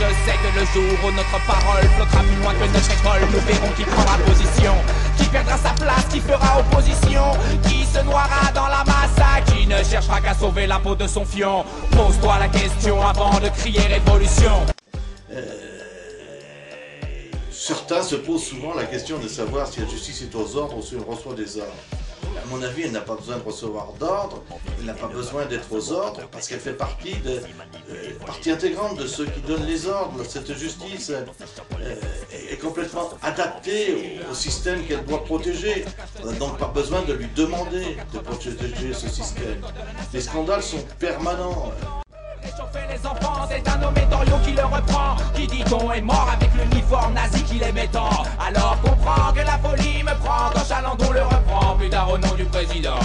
je sais que le jour où notre parole flottera plus loin que notre école, nous verrons qui prendra position, qui perdra sa place, qui fera opposition, qui se noiera dans la masse, qui ne cherchera qu'à sauver la peau de son fion. Pose-toi la question avant de crier révolution. Certains se posent souvent la question de savoir si la justice est aux ordres ou si elle reçoit des ordres. À mon avis, elle n'a pas besoin de recevoir d'ordre, elle n'a pas besoin d'être aux ordres, parce qu'elle fait partie intégrante de ceux qui donnent les ordres. Cette justice est complètement adaptée au système qu'elle doit protéger. On n'a donc pas besoin de lui demander de protéger ce système. Les scandales sont permanents. Réchauffer les enfants, c'est un nommé Doriot qui le reprend. Qui dit-on est mort avec l'uniforme nazi qu'il aimait tant. Alors comprends que la folie me prend quand Chalandon le reprend. Plus tard au nom du président.